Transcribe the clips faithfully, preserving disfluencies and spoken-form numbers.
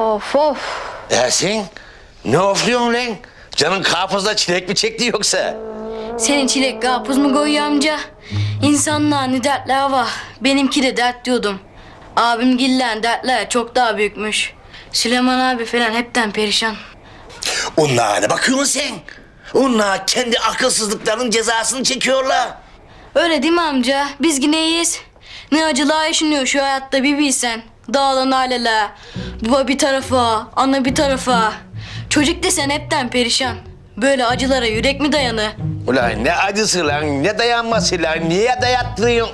Of of. Ersin, ne ofluyorsun lan? Canın karpuzla çilek mi çekti yoksa? Senin çilek karpuz mu koyuyor amca? İnsanlığa ne dertler var. Benimki de dert diyordum. Abim gillen dertler çok daha büyükmüş. Süleyman abi falan hepten perişan. Onlar ne bakıyorsun sen? Onlar kendi akılsızlıklarının cezasını çekiyorlar. Öyle değil mi amca? Biz yine iyiyiz. Ne acılar yaşanıyor şu hayatta bir bilsen. Dağılan aileler. Baba bir tarafa, ana bir tarafa. Çocuk desen hepten perişan. Böyle acılara yürek mi dayanır? Ulan ne acısı lan, ne dayanması lan, niye dayattırıyorsun?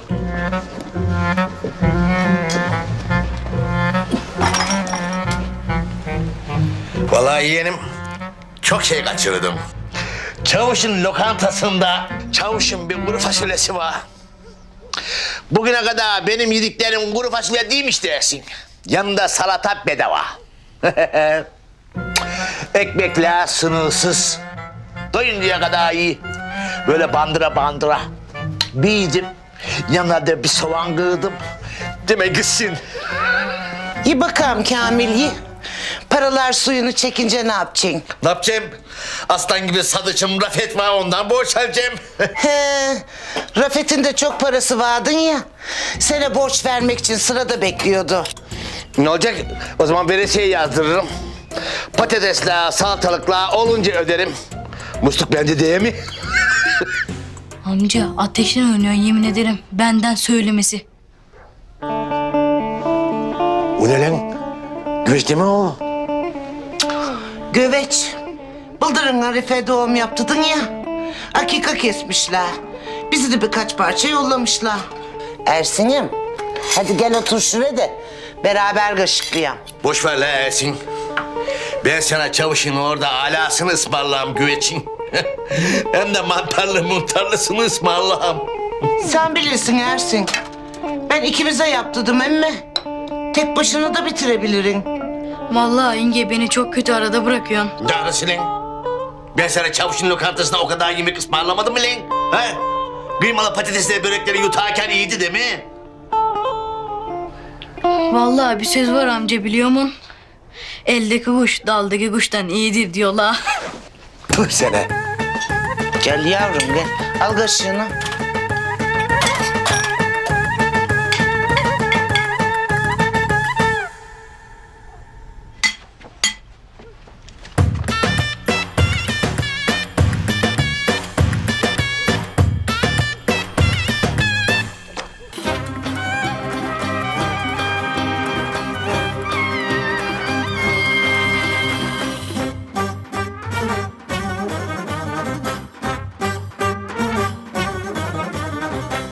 Vallahi yeğenim, çok şey kaçırdım. Çavuş'un lokantasında Çavuş'un bir kuru fasulyesi var. Bugüne kadar benim yediklerim kuru fasulye değilmiş dersin. Yanında salata bedava. Ekmekler sınırsız. Doyuncaya kadar iyi. Böyle bandıra bandıra. Bir yedim. Yanına da bir soğan kırdım. Demek gitsin. İyi bakalım Kamil, iyi. Paralar suyunu çekince ne yapacaksın? Ne yapacağım? Aslan gibi sadıçım Rafet var, ondan borç alacağım. He, Rafet'in de çok parası vardın ya. Sana borç vermek için sırada bekliyordu. Ne olacak? O zaman veresiye yazdırırım. Patatesler, salatalıklar olunca öderim. Musluk bende değil mi? Amca ateşten oynuyor yemin ederim. Benden söylemesi. O ne lan? Güveç mi o? Göveç. Bıldırın Arife doğum yaptırdın ya. Akika kesmişler. Bizi de birkaç parça yollamışlar. Ersin'im, hadi gel otur şuraya da beraber kaşıklayalım. Boş ver la Ersin. Ben sana Çavuş'un orada alasını ısmarlam güveçin. Hem de mantarlı muntarlısını ısmarlam. Sen bilirsin Ersin. Ben ikimize yaptırdım emme. Tek başına da bitirebilirim. Vallahi yenge beni çok kötü arada bırakıyorsun. Doğrusu lan. Ben sana Çavuş'un lokantasına o kadar yemek ısmarlamadım mı lan? Ha? Kıymalı patatesleri, börekleri yutarken iyiydi değil mi? Vallahi bir söz var amca biliyor musun? Eldeki kuş daldaki kuştan iyidir diyorlar. Puh sana. Gel yavrum gel. Al kaşığını.